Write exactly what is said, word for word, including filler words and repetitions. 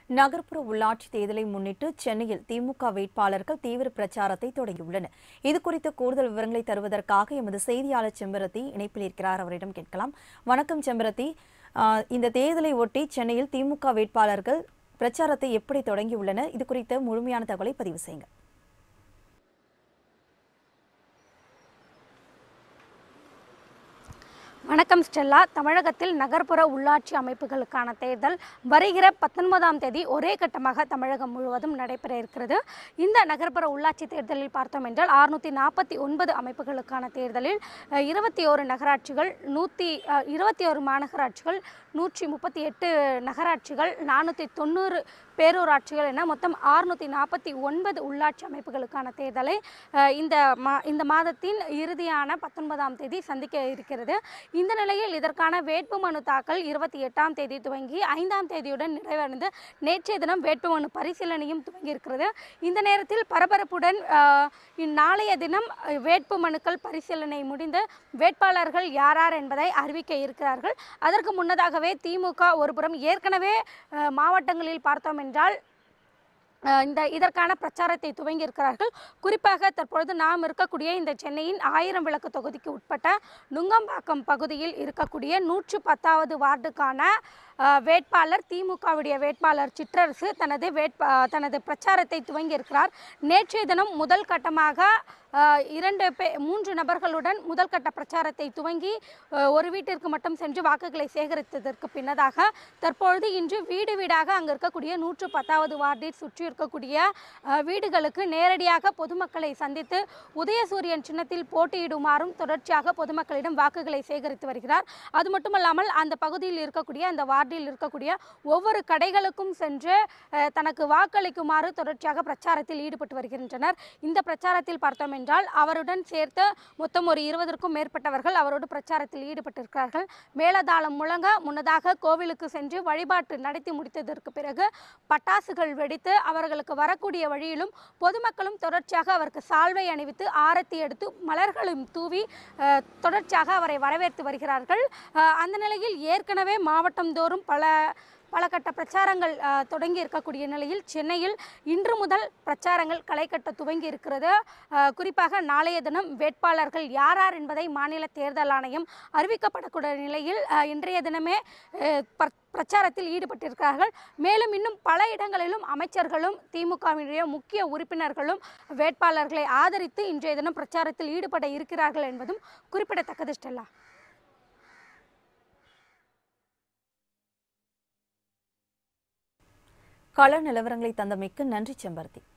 நகர்ப்புற உள்ளாட்சி தேர்தலை முன்னிட்டு சென்னையில் திமுக வேட்பாளர்கள் தீவிர பிரச்சாரத்தை தொடங்கியுள்ளனர். இதுகுறித்து கூடுதல் விவரங்களை தருவதற்காக எமது செய்தியாளர் செம்பரத்தி இணைப்பில் இருக்கிறார். அவரிடம் கேட்கலாம். வணக்கம் செம்பரத்தி. இந்த தேர்தலை ஒட்டி சென்னையில் திமுக வேட்பாளர்கள் பிரச்சாரத்தை எப்படி தொடங்கியுள்ளனர்? இது குறித்த முழுமையான தகவலை பதிவு செய்யுங்க. வணக்கம் ஸ்டெல்லா. தமிழகத்தில் நகர்ப்புற உள்ளாட்சி அமைப்புகளுக்கான தேர்தல் வருகிற பத்தொன்பதாம் தேதி ஒரே கட்டமாக தமிழகம் முழுவதும் நடைபெற இருக்கிறது. இந்த நகர்ப்புற உள்ளாட்சி தேர்தலில் பார்த்தோம் என்றால் அறுநூற்றி நாற்பத்தி ஒன்பது அமைப்புகளுக்கான தேர்தலில் இருபத்தி ஓரு நகராட்சிகள், நூற்றி இருபத்தி ஓரு மாநகராட்சிகள், நூற்றி முப்பத்தி எட்டு நகராட்சிகள், நானூற்றி தொண்ணூறு பேரூராட்சிகள் என மொத்தம் அறுநூற்றி நாற்பத்தி ஒன்பது உள்ளாட்சி அமைப்புகளுக்கான தேர்தலை இந்த மா இந்த மாதத்தின் இறுதியான பத்தொன்பதாம் தேதி சந்திக்க இருக்கிறது. இந்த நிலையில் இதற்கான வேட்புமனு தாக்கல் இருபத்தி எட்டாம் தேதி துவங்கி ஐந்தாம் தேதியுடன் நிறைவடைந்து நேற்றைய தினம் வேட்புமனு பரிசீலனையும் துவங்கி இருக்கிறது. இந்த நேரத்தில் பரபரப்புடன் இந்நாளைய தினம் வேட்புமனுக்கள் பரிசீலனை முடிந்து வேட்பாளர்கள் யார் யார் என்பதை அறிவிக்க இருக்கிறார்கள். அதற்கு முன்னதாகவே திமுக ஒருபுறம் ஏற்கனவே மாவட்டங்களில் பார்த்தோம் என்றால் இந்த இதற்கான பிரச்சாரத்தை துவங்கி இருக்கிறார்கள். குறிப்பாக தற்பொழுது நாம் இருக்கக்கூடிய இந்த சென்னையின் ஆயிரம் விளக்கு தொகுதிக்கு உட்பட்ட நுங்கம்பாக்கம் பகுதியில் இருக்கக்கூடிய நூற்று பத்தாவது வார்டுக்கான வேட்பாளர் திமுகவுடைய வேட்பாளர் சிற்றரசு தனது வேட்பா தனது பிரச்சாரத்தை துவங்கி இருக்கிறார். நேற்றைய தினம் முதல் கட்டமாக இரண்டு பே மூன்று நபர்களுடன் முதல் கட்ட பிரச்சாரத்தை துவங்கி ஒரு வீட்டிற்கு மட்டும் சென்று வாக்குகளை சேகரித்ததற்கு பின்னதாக தற்பொழுது இன்று வீடு வீடாக அங்கு இருக்கக்கூடிய நூற்று பத்தாவது வார்டில் சுற்றி இருக்கக்கூடிய வீடுகளுக்கு நேரடியாக பொதுமக்களை சந்தித்து உதயசூரியன் சின்னத்தில் போட்டியிடுமாறும் தொடர்ச்சியாக பொதுமக்களிடம் வாக்குகளை சேகரித்து வருகிறார். அது மட்டுமல்லாமல் அந்த பகுதியில் இருக்கக்கூடிய அந்த வார்டில் இருக்கக்கூடிய ஒவ்வொரு கடைகளுக்கும் சென்று தனக்கு வாக்களிக்குமாறு தொடர்ச்சியாக பிரச்சாரத்தில் ஈடுபட்டு வருகின்றனர். இந்த பிரச்சாரத்தில் பார்த்தோம் என்றால் அவருடன் சேர்த்து மொத்தம் ஒரு இருபதற்கும் மேற்பட்டவர்கள் அவரோடு பிரச்சாரத்தில் ஈடுபட்டிருக்கிறார்கள். மேலதாளம் முழங்க முன்னதாக கோவிலுக்கு சென்று வழிபாட்டு நடத்தி முடித்ததற்கு பிறகு பட்டாசுகள் வெடித்து அவர்களுக்கு வரக்கூடிய வழியிலும் பொதுமக்களும் தொடர்ச்சியாக அவருக்கு சால்வை அணிவித்து ஆரத்தி எடுத்து மலர்களும் தூவி தொடர்ச்சியாக அவரை வரவேற்று வருகிறார்கள். அந்த நிலையில் ஏற்கனவே மாவட்டந்தோறும் பல பல கட்ட பிரச்சாரங்கள் தொடங்கி இருக்கக்கூடிய நிலையில் சென்னையில் இன்று முதல் பிரச்சாரங்கள் களை கட்ட துவங்கி இருக்கிறது. குறிப்பாக நாளைய தினம் வேட்பாளர்கள் யார் யார் என்பதை மாநில தேர்தல் ஆணையம் அறிவிக்கப்படக்கூடிய நிலையில் இன்றைய தினமே பிரச்சாரத்தில் ஈடுபட்டிருக்கிறார்கள். மேலும் இன்னும் பல இடங்களிலும் அமைச்சர்களும் திமுகவினுடைய முக்கிய உறுப்பினர்களும் வேட்பாளர்களை ஆதரித்து இன்றைய தினம் பிரச்சாரத்தில் ஈடுபட இருக்கிறார்கள் என்பதும் குறிப்பிடத்தக்கது. ஸ்டெல்லா, கள நிலவரங்களை தந்தமைக்கு நன்றி செம்பரத்தி.